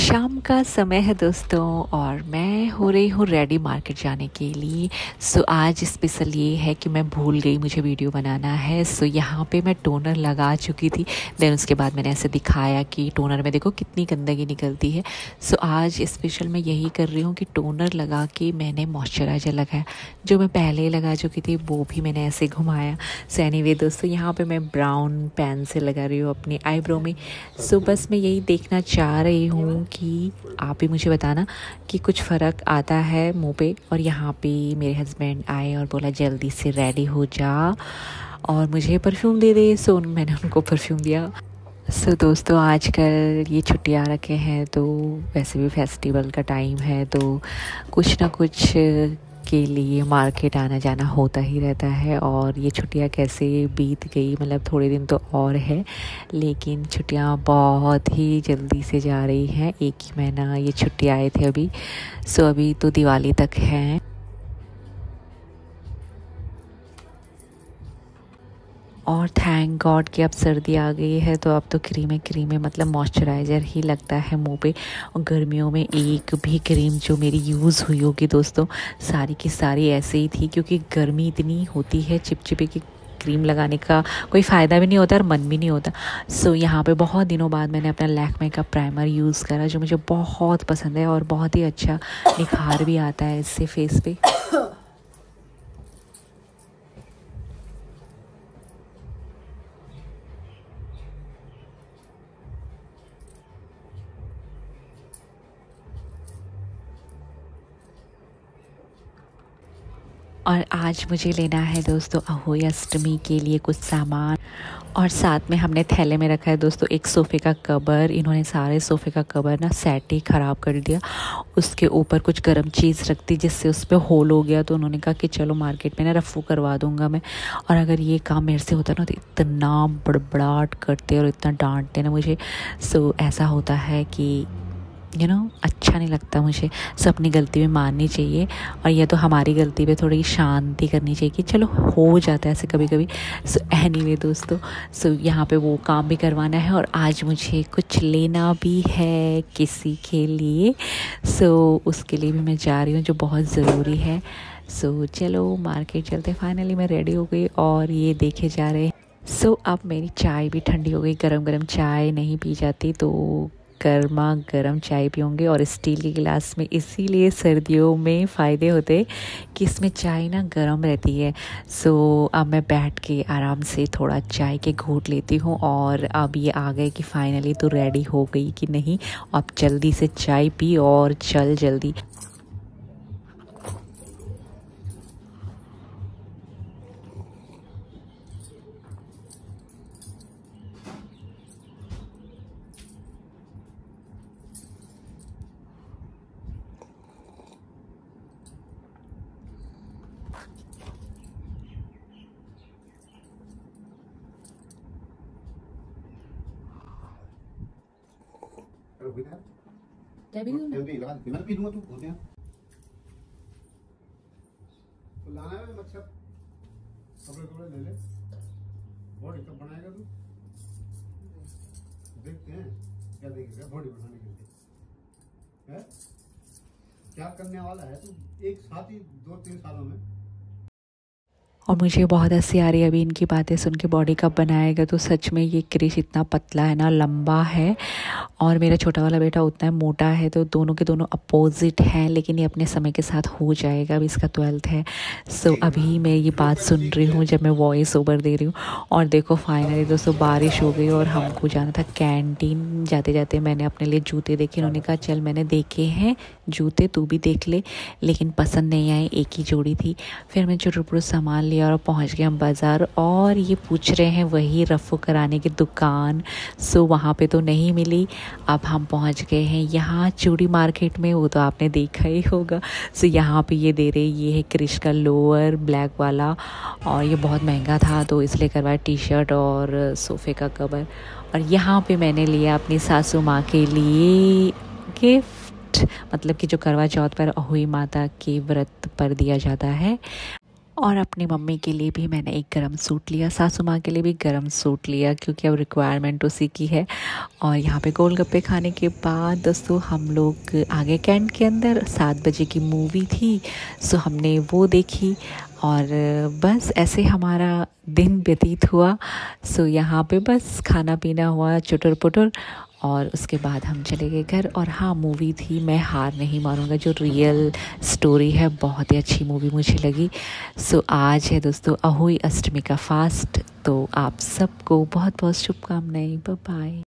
शाम का समय है दोस्तों और मैं हो रही हूँ रेडी मार्केट जाने के लिए। आज स्पेशल ये है कि मैं भूल गई मुझे वीडियो बनाना है। यहाँ पे मैं टोनर लगा चुकी थी। देन उसके बाद मैंने ऐसे दिखाया कि टोनर में देखो कितनी गंदगी निकलती है। आज स्पेशल मैं यही कर रही हूँ कि टोनर लगा के मैंने मॉइस्चराइज़र लगाया। जो मैं पहले ही लगा चुकी थी वो भी मैंने ऐसे घुमाया। एनीवे दोस्तों, यहाँ पर मैं ब्राउन पेन से लगा रही हूँ अपनी आईब्रो में। बस मैं यही देखना चाह रही हूँ कि आप भी मुझे बताना कि कुछ फ़र्क आता है मुंह पे। और यहाँ पे मेरे हस्बैंड आए और बोला जल्दी से रेडी हो जा और मुझे परफ्यूम दे दे। मैंने उनको परफ्यूम दिया। दोस्तों, आजकल ये छुट्टियाँ रखे हैं तो वैसे भी फेस्टिवल का टाइम है तो कुछ ना कुछ के लिए मार्केट आना जाना होता ही रहता है। और ये छुट्टियाँ कैसे बीत गई, मतलब थोड़े दिन तो और है लेकिन छुट्टियाँ बहुत ही जल्दी से जा रही हैं। एक ही महीना ये छुट्टी आए थे अभी। अभी तो दिवाली तक हैं। और थैंक गॉड कि अब सर्दी आ गई है तो अब तो क्रीम मतलब मॉइस्चराइज़र ही लगता है मुंह पे। और गर्मियों में एक भी क्रीम जो मेरी यूज़ हुई होगी दोस्तों, सारी की सारी ऐसे ही थी, क्योंकि गर्मी इतनी होती है चिपचिपे की क्रीम लगाने का कोई फ़ायदा भी नहीं होता और मन भी नहीं होता। यहाँ पे बहुत दिनों बाद मैंने अपना लैक्मे का प्राइमर यूज़ करा जो मुझे बहुत पसंद है और बहुत ही अच्छा निखार भी आता है इससे फेस पे। और आज मुझे लेना है दोस्तों अहोई अष्टमी के लिए कुछ सामान। और साथ में हमने थैले में रखा है दोस्तों एक सोफ़े का कवर। इन्होंने सारे सोफ़े का कवर ना सेट ही ख़राब कर दिया। उसके ऊपर कुछ गर्म चीज़ रख दी जिससे उस पर होल हो गया। तो उन्होंने कहा कि चलो मार्केट में ना रफ़ू करवा दूँगा मैं। और अगर ये काम मेरे से होता ना तो इतना बड़बड़ाहट करते और इतना डांटते ना मुझे। ऐसा होता है कि अच्छा नहीं लगता मुझे। अपनी गलती में माननी चाहिए और यह तो हमारी गलती पे थोड़ी शांति करनी चाहिए कि चलो हो जाता है ऐसे कभी कभी। एनीवे दोस्तों, यहाँ पे वो काम भी करवाना है और आज मुझे कुछ लेना भी है किसी के लिए। उसके लिए भी मैं जा रही हूँ जो बहुत ज़रूरी है। चलो मार्केट चलते। फाइनली मैं रेडी हो गई और ये देखे जा रहे हैं। अब मेरी चाय भी ठंडी हो गई। गरम गरम चाय नहीं पी जाती तो गर्मा गर्म चाय पियोंगे और स्टील के गिलास में। इसीलिए सर्दियों में फ़ायदे होते कि इसमें चाय ना गर्म रहती है। अब मैं बैठ के आराम से थोड़ा चाय के घूंट लेती हूँ। और अब ये आ गए कि फाइनली तो रेडी हो गई कि नहीं। अब जल्दी से चाय पी और चल जल्दी। क्या भी मैं पी लूंगा, तू बोल दिया तो लाना है मच्छर कपड़े कपड़े ले ले। बॉडी कब बनाएगा तू? देखते हैं क्या देखेगा बॉडी बनाने के लिए है? क्या करने वाला है तू एक साथ ही 2-3 सालों में? और मुझे बहुत हंसी आ रही है अभी इनकी बातें सुन के। बॉडी कब बनाएगा? तो सच में ये क्रिश इतना पतला है ना, लंबा है। और मेरा छोटा वाला बेटा उतना है मोटा है। तो दोनों के दोनों अपोजिट हैं, लेकिन ये अपने समय के साथ हो जाएगा। अभी इसका 12th है। अभी मैं ये बात सुन रही हूँ जब मैं वॉइस ओवर दे रही हूँ। और देखो फाइनली दोस्तों बारिश हो गई और हमको जाना था कैंटीन। जाते जाते मैंने अपने लिए जूते देखे। उन्होंने कहा चल मैंने देखे हैं जूते, तू भी देख ले। लेकिन पसंद नहीं आए, एक ही जोड़ी थी। फिर मैं चुटपुट सामान लिया और पहुंच गए हम बाज़ार। और ये पूछ रहे हैं वही रफ़ू कराने की दुकान। वहाँ पे तो नहीं मिली। अब हम पहुंच गए हैं यहाँ चूड़ी मार्केट में। वो तो आपने देखा ही होगा। यहाँ पे ये दे रहे, ये है क्रिश का लोअर ब्लैक वाला और ये बहुत महंगा था तो इसलिए करवाया। टी शर्ट और सोफ़े का कवर। और यहाँ पे मैंने लिया अपनी सासू माँ के लिए गिफ्ट, मतलब कि जो करवा चौथ पर अहोई माता के व्रत पर दिया जाता है। और अपनी मम्मी के लिए भी मैंने एक गरम सूट लिया, सासू माँ के लिए भी गरम सूट लिया क्योंकि अब रिक्वायरमेंट उसी की है। और यहाँ पे गोलगप्पे खाने के बाद दोस्तों हम लोग आगे कैंट के अंदर 7 बजे की मूवी थी, सो हमने वो देखी और बस ऐसे हमारा दिन व्यतीत हुआ। सो यहाँ पे बस खाना पीना हुआ चुटर पुटर और उसके बाद हम चले गए घर। और हाँ, मूवी थी मैं हार नहीं मानूंगा, जो रियल स्टोरी है बहुत ही अच्छी मूवी मुझे लगी। सो आज है दोस्तों अहोई अष्टमी का फास्ट, तो आप सबको बहुत बहुत शुभकामनाएं। Bye bye.